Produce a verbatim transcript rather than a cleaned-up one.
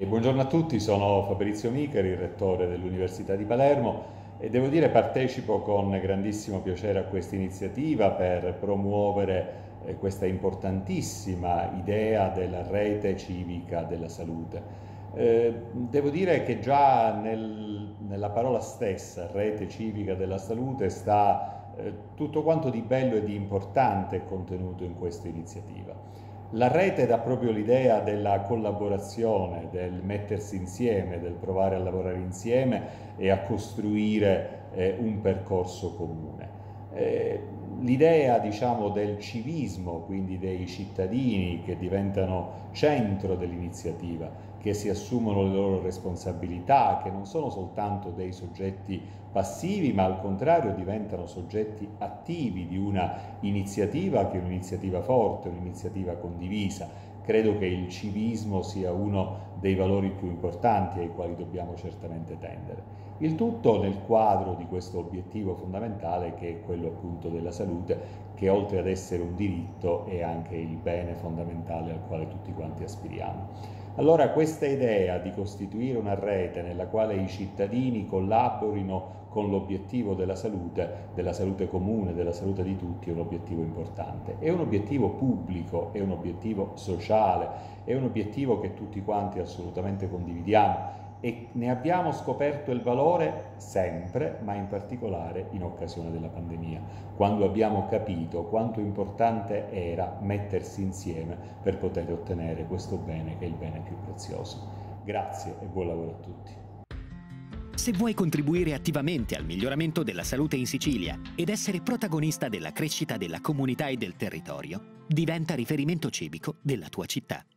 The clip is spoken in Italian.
Buongiorno a tutti, sono Fabrizio Micari, rettore dell'Università di Palermo e devo dire partecipo con grandissimo piacere a questa iniziativa per promuovere eh, questa importantissima idea della rete civica della salute. Eh, devo dire che già nel- nella parola stessa, rete civica della salute, sta eh, tutto quanto di bello e di importante contenuto in questa iniziativa. La rete dà proprio l'idea della collaborazione, del mettersi insieme, del provare a lavorare insieme e a costruire eh, un percorso comune. Eh, l'idea, diciamo, del civismo, quindi dei cittadini che diventano centro dell'iniziativa, che si assumono le loro responsabilità, che non sono soltanto dei soggetti passivi, ma al contrario diventano soggetti attivi di una iniziativa che è un'iniziativa forte, un'iniziativa condivisa. Credo che il civismo sia uno dei valori più importanti ai quali dobbiamo certamente tendere. Il tutto nel quadro di questo obiettivo fondamentale che è quello appunto della salute, che oltre ad essere un diritto è anche il bene fondamentale al quale tutti quanti aspiriamo. Allora questa idea di costituire una rete nella quale i cittadini collaborino con l'obiettivo della salute, della salute comune, della salute di tutti, è un obiettivo importante. È un obiettivo pubblico, è un obiettivo sociale, è un obiettivo che tutti quanti assolutamente condividiamo e ne abbiamo scoperto il valore sempre, ma in particolare in occasione della pandemia, quando abbiamo capito quanto importante era mettersi insieme per poter ottenere questo bene che è il bene più prezioso. Grazie e buon lavoro a tutti. Se vuoi contribuire attivamente al miglioramento della salute in Sicilia ed essere protagonista della crescita della comunità e del territorio, diventa riferimento civico della tua città.